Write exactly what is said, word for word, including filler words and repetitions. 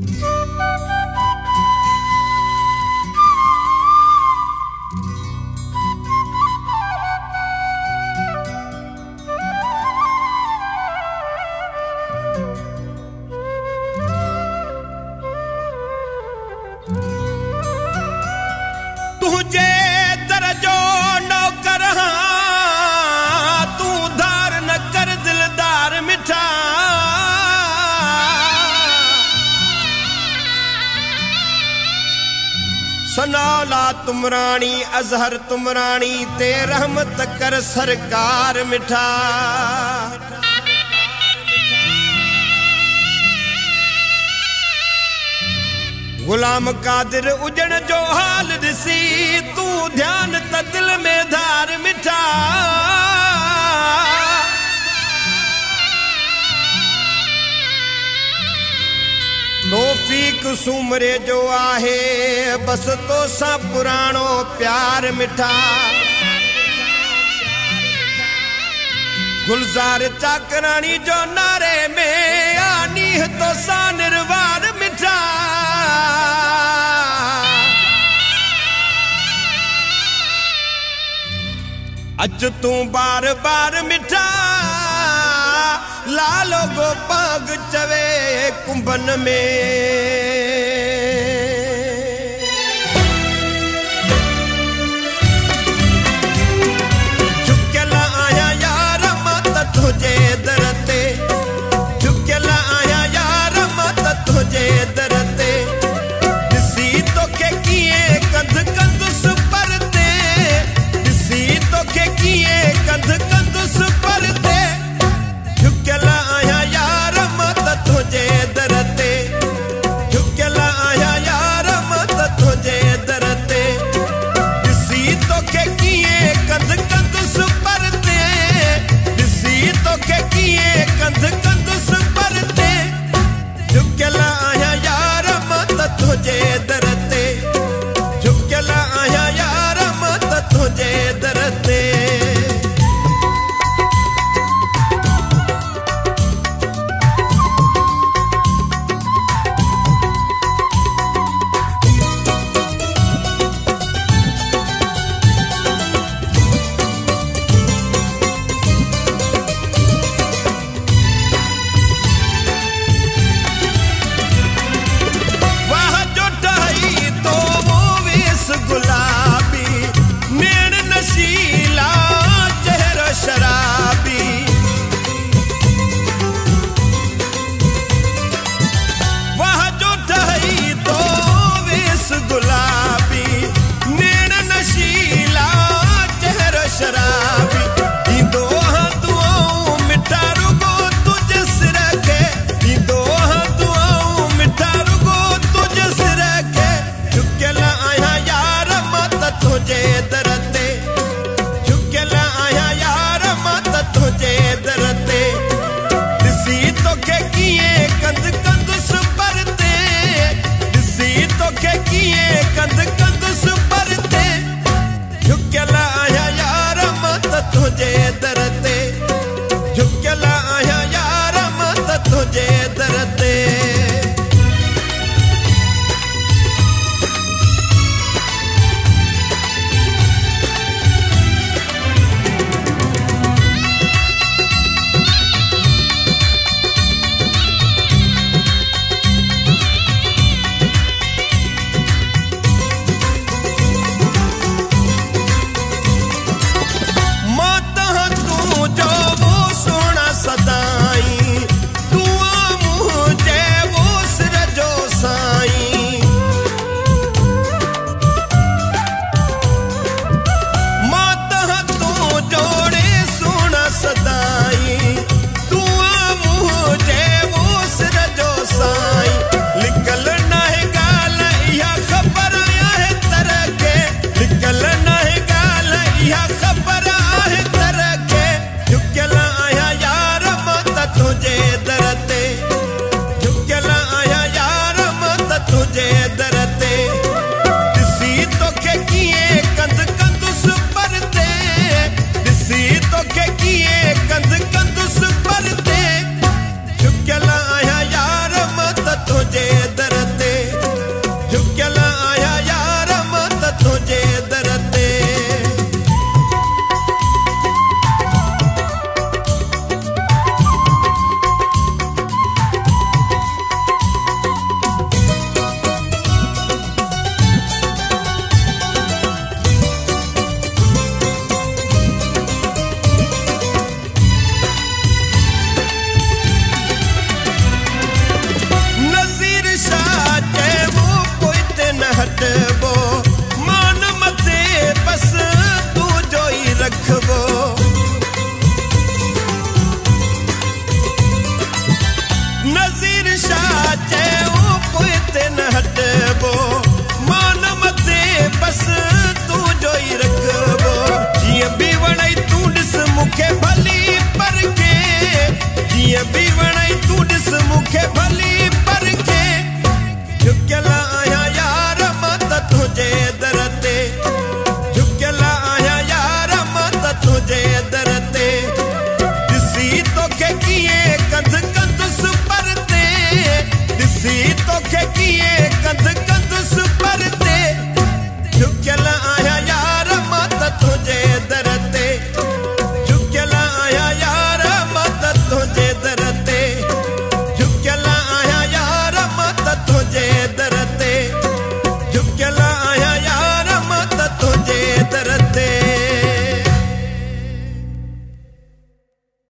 तुझे दरजो नौकर हाँ, तू धार न कर दिलदार मिठा। सनाला तुमरानी अजहर तुमरानी ते रहमत कर सरकार मिठा। गुलाम कादिर उजण जो हाल दिसी तू ध्यान त दिल में धार मिठा। तौफीक सुमरे जो आहे बस तो सा पुराणो प्यार मिठा। गुलजार चाकरानी जो नारे में आनी तो सा निर्वार मिठा। अच तू बार बार मिठा लालो गो पाग चवे कुंभन में। झुकला आया यार मत तुझे दरते, झुकला आया यार मत तुझे दरते। दिसी तो के किए कंध कंध सुपरते, दिसी तो के किए कंध कंध सुपरते। झुकला आया यार मत तुझे दरते, झुकला आया यार मत तुझे दरते। दिसी तो के किए कंध कंध सुपरते, दिसी तो के किए कंध कंध सुपरते। झुकला आया यार मत तुझे दरते, झुकला आया यार मत तुझे दरते। गुलाबी नैन नशीला चेहरा शराबी। वह जो ढही तो वेस गुलाबी नैन नशीला चेहरा शराबी। दो दुआओं मिठा रुगो तुझ सिर के, दो दुआओं मिठा रुगो तुझ सिर के। झुकला आया यार मत तुझे दरते, झुकला आया यार मत तुझे दरते। दिसी तो के किए कंध कंध सुपरते, दिसी तो के किए कंध कंध सुपरते। झुकला आया यार मत तुझे दरते, झुकला आया यार मत तुझे दरते। सदाई दुआ मुझे वो सिर जो साई। मात तू जोड़े सोना सदाई दुआ मुझे वो सिर जो साई। निकल ना है गाल या खबर है तरह के, निकल ना है गाल या खबर है तरह के। झुकला आया यार मत तुझे दरते, झुकला आया यार मत तुझे दरते। दिसी तो के किए कंध कंध सुपरते, दिसी तो के किए कंध कंध सुपरते। झुकला आया यार मत तुझे